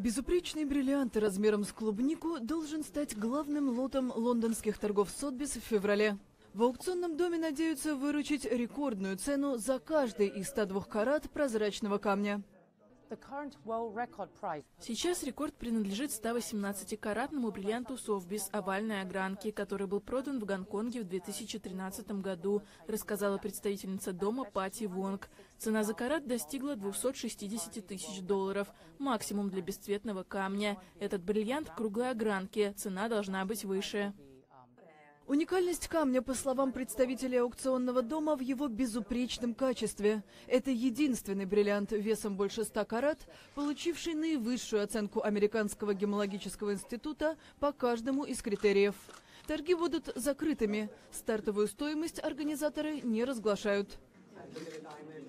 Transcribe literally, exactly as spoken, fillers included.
Безупречный бриллиант размером с клубнику должен стать главным лотом лондонских торгов Сотбис в феврале. В аукционном доме надеются выручить рекордную цену за каждый из ста двух карат прозрачного камня. Сейчас рекорд принадлежит ста восемнадцатикаратному бриллианту Сотбис овальной огранки, который был продан в Гонконге в две тысячи тринадцатом году, рассказала представительница дома Пати Вонг. Цена за карат достигла двухсот шестидесяти тысяч долларов, максимум для бесцветного камня. Этот бриллиант круглой огранки, цена должна быть выше. Уникальность камня, по словам представителей аукционного дома, в его безупречном качестве. Это единственный бриллиант весом больше ста карат, получивший наивысшую оценку Американского гемологического института по каждому из критериев. Торги будут закрытыми. Стартовую стоимость организаторы не разглашают.